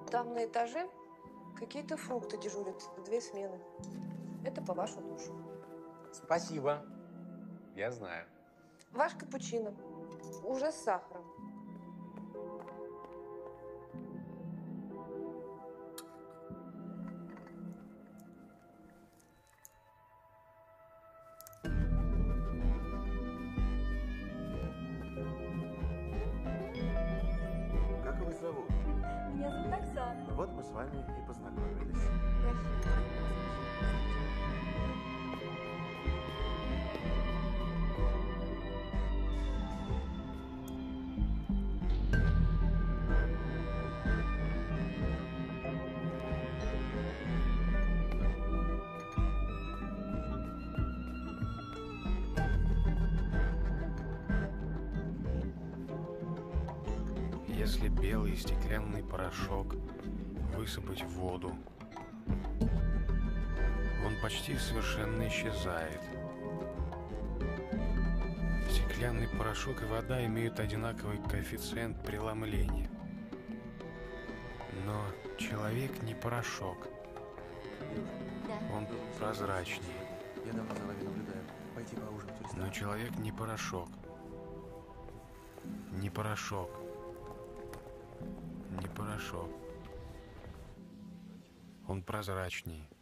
Там на этаже какие-то фрукты дежурят в 2 смены. Это по вашу душу. Спасибо. Я знаю. Ваш капучино. Уже с сахаром. Как вас зовут? Меня зовут Оксана. Вот мы с вами и познакомились. Если белый стеклянный порошок высыпать в воду, он почти совершенно исчезает. Стеклянный порошок и вода имеют одинаковый коэффициент преломления. Но человек не порошок. Он прозрачнее. Я давно за вами наблюдаю. Пойти поужинать в ресторан. Но человек не порошок. Не порошок. Не порошок. Он прозрачнее.